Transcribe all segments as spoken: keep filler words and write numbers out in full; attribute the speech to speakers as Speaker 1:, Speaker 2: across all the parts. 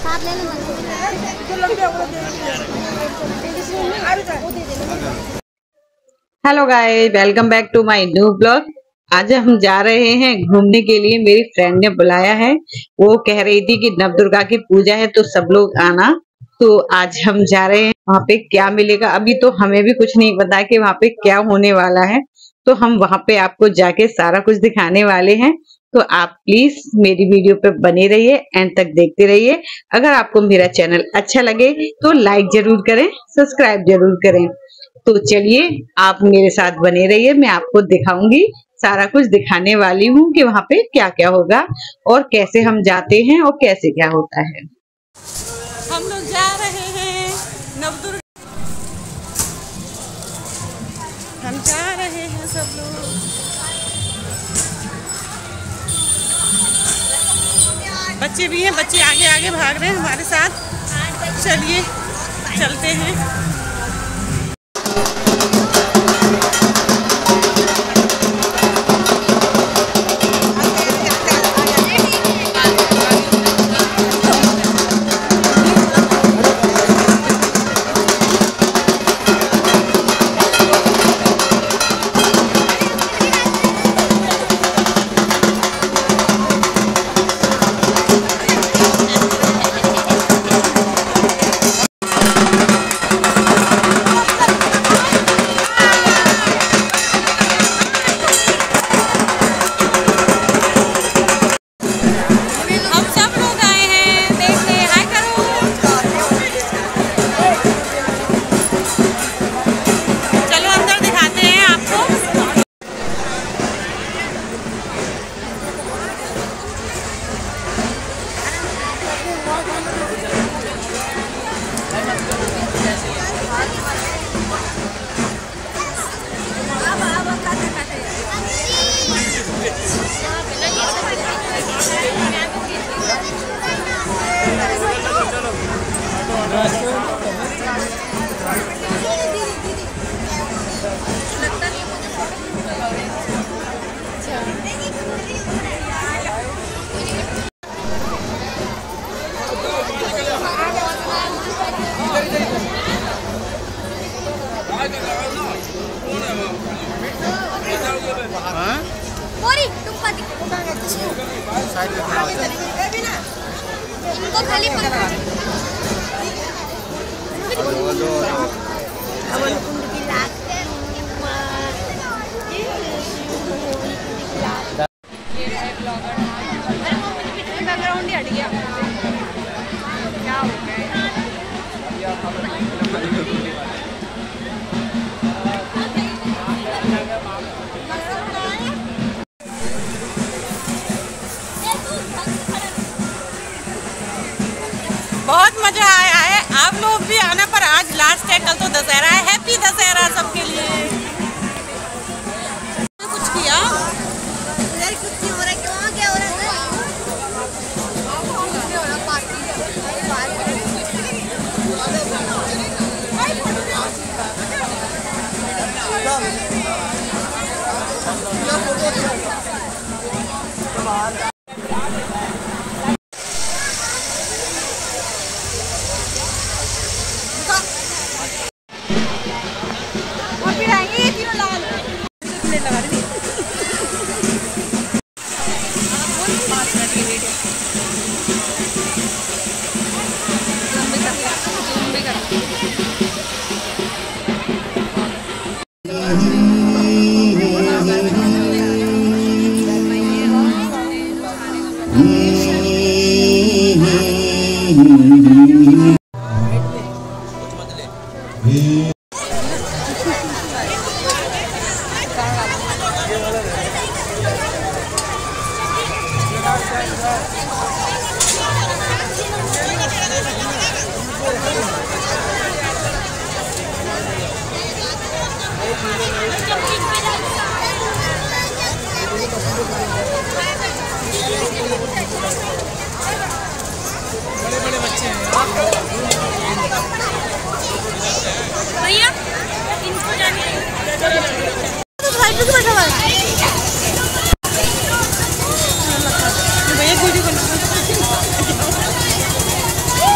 Speaker 1: Hello guys, welcome back to my new blog. आज हम जा रहे हैं घूमने के लिए। मेरी फ्रेंड ने बुलाया है, वो कह रही थी कि नवदुर्गा की पूजा है तो सब लोग आना। तो आज हम जा रहे हैं। वहाँ पे क्या मिलेगा अभी तो हमें भी कुछ नहीं पता कि वहाँ पे क्या होने वाला है, तो हम वहाँ पे आपको जाके सारा कुछ दिखाने वाले हैं। तो आप प्लीज मेरी वीडियो पे बने रहिए, एंड तक देखते रहिए। अगर आपको मेरा चैनल अच्छा लगे तो लाइक जरूर करें, सब्सक्राइब जरूर करें। तो चलिए आप मेरे साथ बने रहिए, मैं आपको दिखाऊंगी, सारा कुछ दिखाने वाली हूँ कि वहाँ पे क्या क्या होगा और कैसे हम जाते हैं और कैसे क्या होता है।
Speaker 2: हम लोग जा रहे हैं नवदुर्गा, हम जा रहे हैं सब लोग। बच्चे भी हैं, बच्चे आगे आगे भाग रहे हैं हमारे साथ। चलिए चलते हैं।
Speaker 3: इनको खाली बैकग्राउंड ही हट गया। क्या हो गया? बहुत मजा आया है, आप लोग भी आना। पर आज लास्ट है, कल तो दशहरा है। हैप्पी दशहरा सबके लिए। कुछ किया कुछ नहीं हो रहा, क्यों क्या हो रहा है? भैया इनको जाने भैया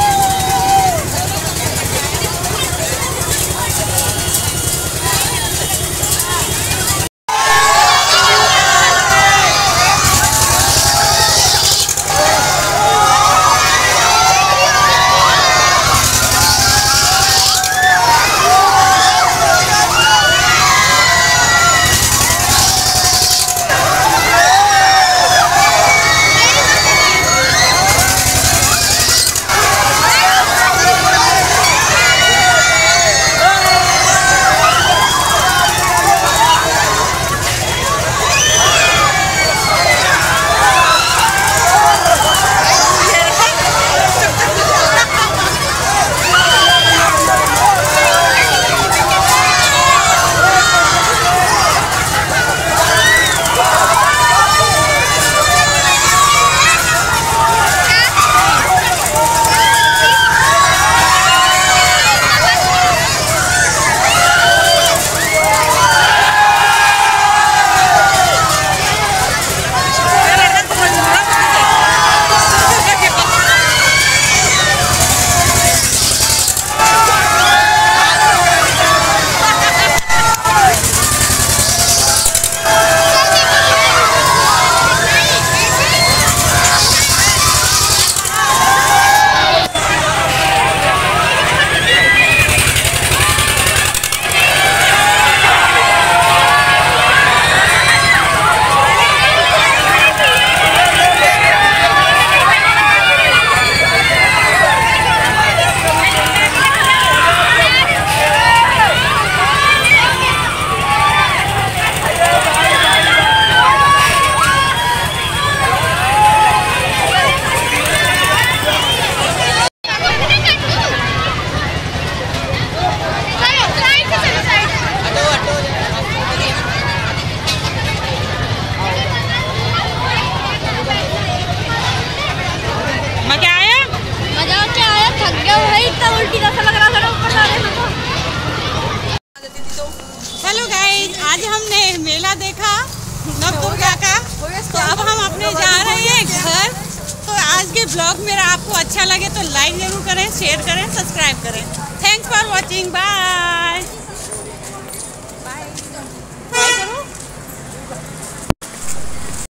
Speaker 3: आज हमने मेला देखा नव दुर्गा का, तो अब हम अपने जा रहे हैं घर। तो आज के ब्लॉग मेरा आपको अच्छा लगे तो लाइक जरूर करें, शेयर करें, सब्सक्राइब करें। Thanks for watching, bye.